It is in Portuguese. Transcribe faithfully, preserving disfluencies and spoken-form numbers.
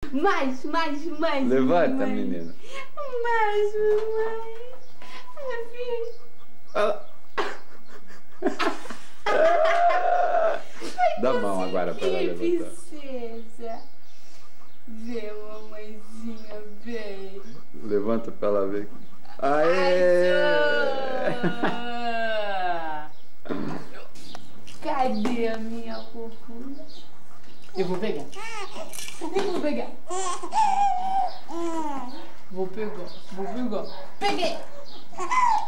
Mais, mais, mais. Levanta, mais. menina. Mais, mais. Dá a mão agora para ela Que levantar. princesa. Vem, mamãezinha, vem. Levanta para ela ver. Aê! Cadê a minha fofura? Eu vou pegar. Eu vou pegar. Vou pegar. Vou pegar. Peguei!